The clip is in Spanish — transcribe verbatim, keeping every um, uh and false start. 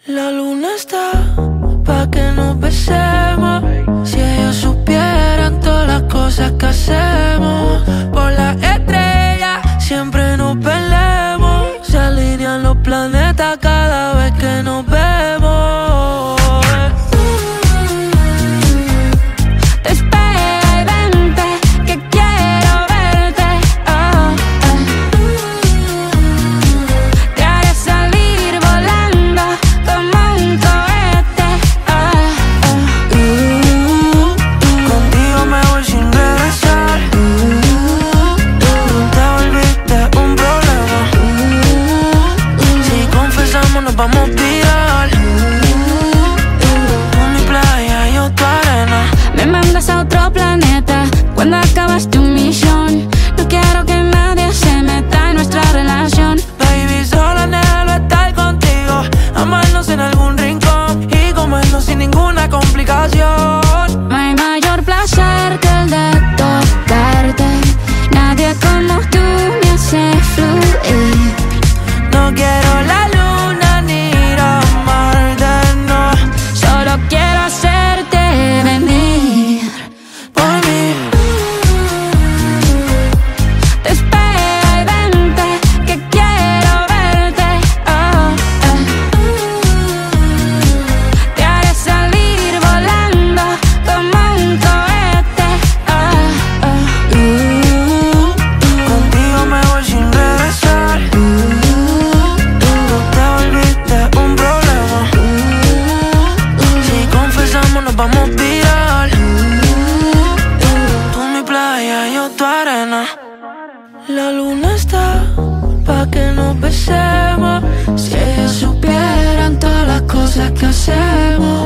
La luna está pa' que nos besemos. Si ellos supieran todas las cosas que hacemos. Por las estrellas siempre nos perdemos. Se alinean los planetas cada vez que nos vemos. Te espera y vente, que quiero verte. Oh, oh. Te haré salir volando como un cohete. Oh, oh. Uh, Contigo me voy sin regresar. uh, Te volviste un problema. Si confesamos nos vamos viral. Tú mi playa, yo tu arena. Me mandas a otro planeta cuando acabas tu misión. No quiero que nadie se meta en nuestra relación. Baby, solo anhelo estar contigo, amarnos en algún rincón y comernos sin ninguna complicación. No hay mayor placer que el de tocarte. Nadie como tú me hace fluir. No quiero la luna ni ir a Marte, no. Solo quiero hacerte venir Por mí, Te espera y vente, que quiero verte. Oh, oh. Te haré salir volando como un cohete. Oh, oh. uh, contigo me voy sin regresar. uh, Te volviste un problema. Si confesamos nos vamos viral. Tú mi playa, yo tu arena. La luna está pa' que nos besemos. Si ellos supieran todas las cosas que hacemos.